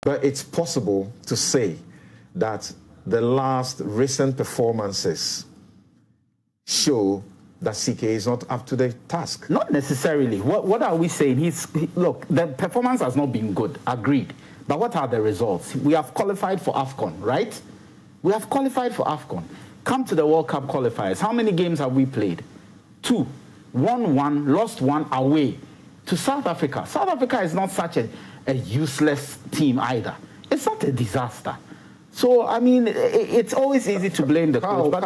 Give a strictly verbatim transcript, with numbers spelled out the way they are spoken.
But it's possible to say that the last recent performances show that C K is not up to the task. Not necessarily. What, what are we saying? He's, he, look, the performance has not been good, agreed. But what are the results? We have qualified for AFCON, right? We have qualified for AFCON. Come to the World Cup qualifiers. How many games have we played? Two. Won one, lost one away to South Africa. South Africa is not such a, a useless team either. It's not a disaster. So, I mean, it, it's always easy to blame the coach.